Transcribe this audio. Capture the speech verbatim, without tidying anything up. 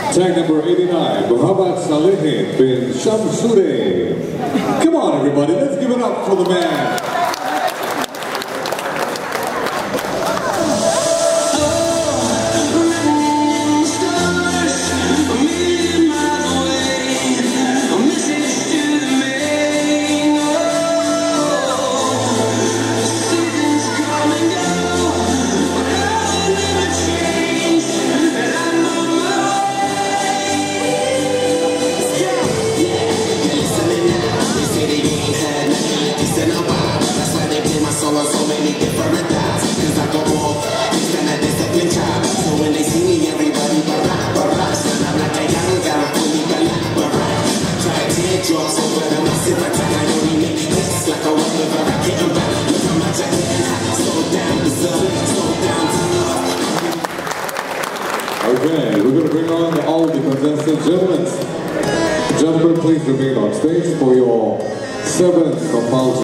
Tag number eighty-nine, Muhammad Shalehin bin Shamsuddin. Come on everybody, let's give it up for the man. So many different guys, cause I go off, it's been a disciplined job. So when they see me, everybody barack, barack. And I'm like a young guy, fully barack, barack. Try to take drugs over the massive attack. I only make hits like a web of a rocket and back. Look how much I hit, slow down, deserve, slow down, love. Okay, we're going to bring on all the contestants. Gentlemen, gentlemen, please remain on stage for your seventh compulsory.